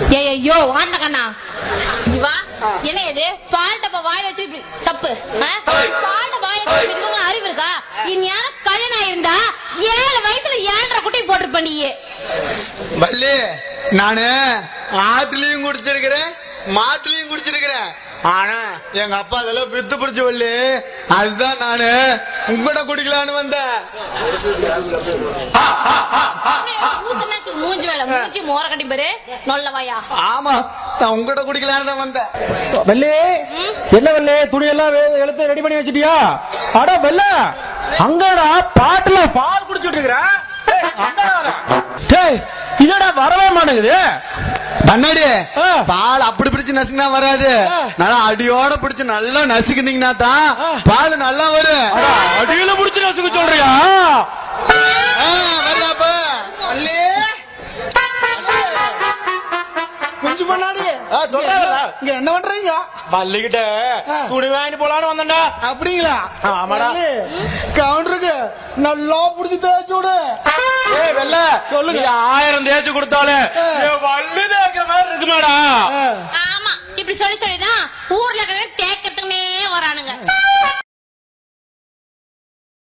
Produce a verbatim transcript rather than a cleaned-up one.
ஐயோ அந்த கண்ணா இவா என்ன இது பால் டப்பா வாய் வச்சு சப்பு பால் டப்பா வாய் வச்சு அறிவு இருக்கா? இந்நேரம் கல்யாணம் இருந்தா ஏழு வயசுல ஏழரை குட்டி போட்டு பண்ணியே. வள்ளி நானு ஆத்துலயும் குடிச்சிருக்கிறேன் மாட்டுலயும் குடிச்சிருக்கிறேன். ஆனா எங்க அப்பா அதெல்லாம் பித்து பிடிச்சு வள்ளி. அதுதான் நானு உங்ககிட்ட குடிக்கலான்னு வந்தேன். மூஞ்சி வேலை மூஞ்சி மோர கட்டி பாரு நொல்லவாயா. ஆமா நான் உங்ககிட்ட குடிக்கலான்னு தான் வந்தேன். வெள்ளி என்ன வெள்ளி துணி எல்லாம் எழுத்து ரெடி பண்ணி வச்சிட்டியா? அட வெள்ள அங்கடா பாட்டுல பால் குடிச்சுட்டு இருக்கிற. இதடா வரவே மாட்டேங்குது. கண்ணாடி பால் அப்படி பிடிச்சு நசுக்கினா வராது. நல்லா அடியோட பிடிச்சு நல்லா நசுக்கினீங்கன்னா தான் பால் நல்லா வரும். அடியில பிடிச்சு நசுக்க சொல்றியா? கொஞ்சம் பண்ணாடி இங்க என்ன பண்றீங்க? வள்ளிக்கிட்ட துணி வாங்கி போலான்னு வந்தா. அப்படிங்களா? ஆமாடா. கவுண்டருக்கு நல்லா புடிச்சு தேய்ச்சு விடு. வெள்ள சொல்லுங்க. ஆயிரம் தேய்ச்சு கொடுத்தாலே வள்ளி தேய்க்கிற மாதிரி இருக்குமாடா? ஆமா இப்படி சொல்லி